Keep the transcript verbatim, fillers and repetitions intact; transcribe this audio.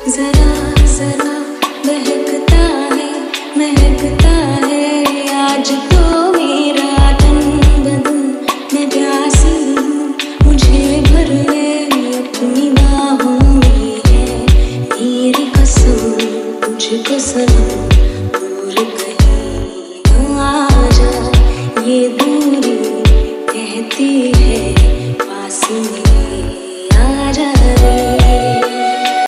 जरा जरा बहकता है महकता है आज तो मेरा तन बदन। मैं प्यासी हूँ मुझे भर ले अपनी बाहों में है मेरी कसम तुझको सलाम।